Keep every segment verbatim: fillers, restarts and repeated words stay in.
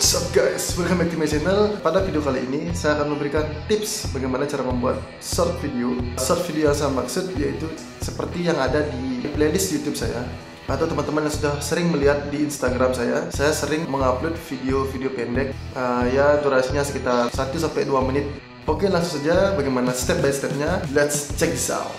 What's up guys, welcome back to my channel. Pada video kali ini saya akan memberikan tips bagaimana cara membuat short video. Short video yang saya maksud yaitu seperti yang ada di playlist YouTube saya, atau teman-teman yang sudah sering melihat di Instagram saya. Saya sering mengupload video-video pendek, uh, ya durasinya sekitar satu sampai dua menit. Oke, langsung saja bagaimana step by stepnya. Let's check this out.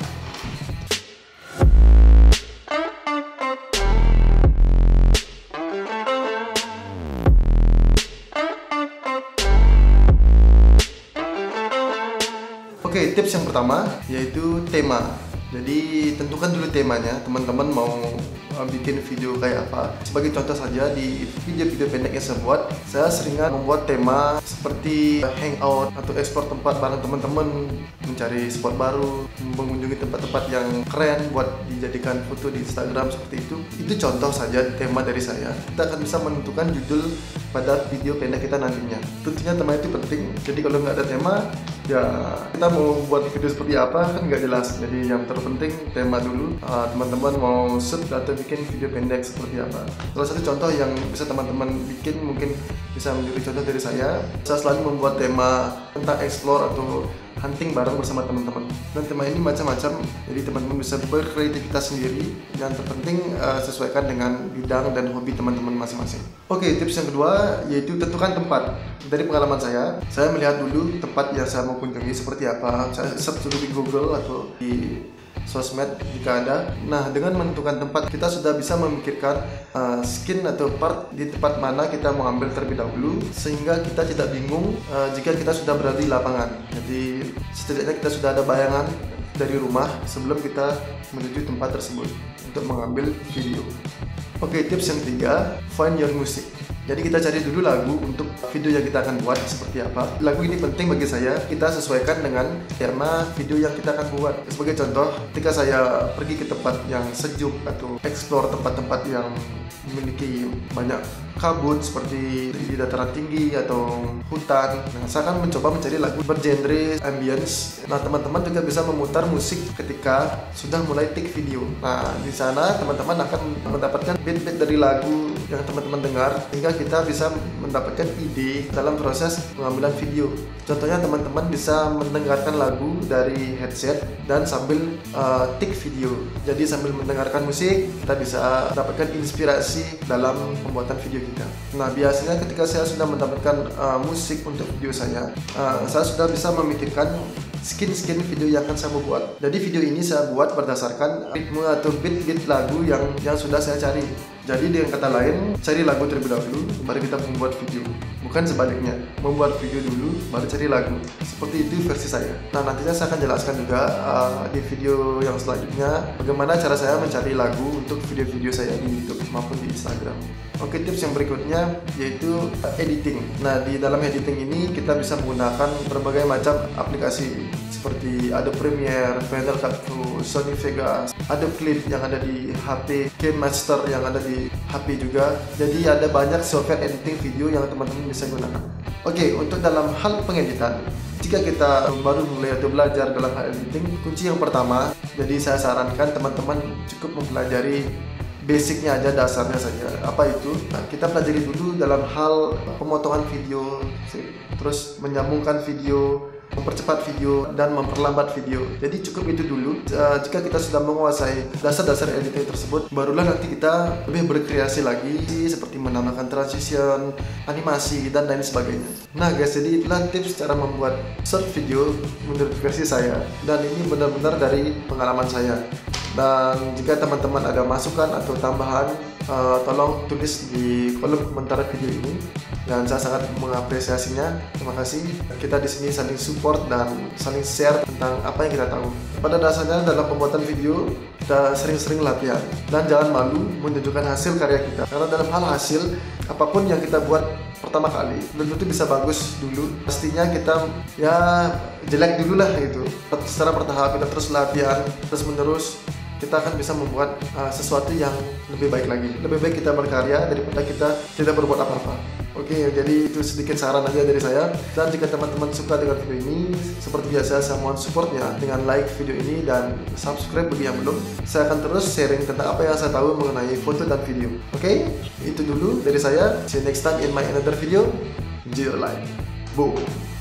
Oke, tips yang pertama yaitu tema. Jadi tentukan dulu temanya, teman-teman mau uh, bikin video kayak apa. Sebagai contoh saja, di video-video pendek yang saya buat, saya seringan membuat tema seperti hangout atau ekspor tempat bareng teman-teman, mencari spot baru, mengunjungi tempat-tempat yang keren buat dijadikan foto di Instagram, seperti itu. Itu contoh saja tema dari saya. Kita akan bisa menentukan judul pada video pendek kita nantinya. Tentunya tema itu penting. Jadi kalau nggak ada tema, ya kita mau buat video seperti apa kan nggak jelas. Jadi yang terpenting tema dulu. uh, teman-teman mau shoot atau bikin video pendek seperti apa. Salah satu contoh yang bisa teman-teman bikin mungkin bisa menjadi contoh dari saya. Saya selalu membuat tema tentang explore atau hunting bareng bersama teman-teman. Dan tema ini macam-macam, jadi teman-teman bisa berkreativitas sendiri. Yang terpenting uh, sesuaikan dengan bidang dan hobi teman-teman masing-masing. Oke, tips yang kedua yaitu tentukan tempat. Dari pengalaman saya, saya melihat dulu tempat yang saya mau kunjungi seperti apa. Saya search dulu di Google atau di sosmed jika ada. Nah, dengan menentukan tempat, kita sudah bisa memikirkan uh, skin atau part di tempat mana kita mau ambil terlebih dahulu, sehingga kita tidak bingung uh, jika kita sudah berada di lapangan. Jadi setidaknya kita sudah ada bayangan dari rumah sebelum kita menuju tempat tersebut untuk mengambil video. Oke, tips yang ketiga, find your music. Jadi kita cari dulu lagu untuk video yang kita akan buat seperti apa. Lagu ini penting bagi saya, kita sesuaikan dengan tema video yang kita akan buat. Sebagai contoh, ketika saya pergi ke tempat yang sejuk atau explore tempat-tempat yang memiliki banyak kabut seperti di dataran tinggi atau hutan, nah, saya akan mencoba mencari lagu bergenre ambience. Nah, teman-teman juga bisa memutar musik ketika sudah mulai take video. Nah, di sana teman-teman akan mendapatkan beat-beat dari lagu yang teman-teman dengar, sehingga kita bisa mendapatkan ide dalam proses pengambilan video. Contohnya, teman-teman bisa mendengarkan lagu dari headset dan sambil uh, take video. Jadi sambil mendengarkan musik, kita bisa mendapatkan inspirasi dalam pembuatan video kita. Nah, biasanya ketika saya sudah mendapatkan uh, musik untuk video saya, uh, saya sudah bisa memikirkan skin-skin video yang akan saya buat. Jadi video ini saya buat berdasarkan ritme atau beat-beat lagu yang yang sudah saya cari. Jadi dengan kata lain, cari lagu terlebih dahulu, baru kita membuat video. Bukan sebaliknya, membuat video dulu, baru cari lagu. Seperti itu versi saya. Nah, nantinya saya akan jelaskan juga uh, di video yang selanjutnya bagaimana cara saya mencari lagu untuk video-video saya di YouTube maupun di Instagram. Oke, tips yang berikutnya yaitu editing. Nah, di dalam editing ini kita bisa menggunakan berbagai macam aplikasi seperti Adobe Premiere, Final Cut Pro, Sony Vegas, Adobe Clip yang ada di H P, KineMaster yang ada di H P juga. Jadi ada banyak software editing video yang teman-teman bisa gunakan. Oke, untuk dalam hal pengeditan, jika kita baru mulai atau belajar dalam hal editing, kunci yang pertama, jadi saya sarankan teman-teman cukup mempelajari basicnya aja, dasarnya saja. Apa itu? Nah, kita pelajari dulu dalam hal pemotongan video, terus menyambungkan video, mempercepat video, dan memperlambat video. Jadi cukup itu dulu. Uh, jika kita sudah menguasai dasar-dasar editing tersebut, barulah nanti kita lebih berkreasi lagi, seperti menambahkan transition, animasi, dan lain sebagainya. Nah guys, jadi itulah tips cara membuat short video menurut versi saya. Dan ini benar-benar dari pengalaman saya. Dan jika teman-teman ada masukan atau tambahan, uh, tolong tulis di kolom komentar video ini. Dan saya sangat mengapresiasinya. Terima kasih. Kita di sini saling support dan saling share tentang apa yang kita tahu. Pada dasarnya dalam pembuatan video kita sering-sering latihan dan jangan malu menunjukkan hasil karya kita. Karena dalam hal hasil, apapun yang kita buat pertama kali belum tentu bisa bagus dulu. Pastinya kita ya jelek dulu lah itu. Secara bertahap kita terus latihan terus menerus, kita akan bisa membuat uh, sesuatu yang lebih baik lagi. Lebih baik kita berkarya daripada kita tidak berbuat apa-apa. Oke, jadi itu sedikit saran aja dari saya. Dan jika teman-teman suka dengan video ini, seperti biasa saya mohon supportnya dengan like video ini dan subscribe bagi yang belum. Saya akan terus sharing tentang apa yang saya tahu mengenai foto dan video. Oke, itu dulu dari saya. See you next time in my another video. Enjoy your life. Boom.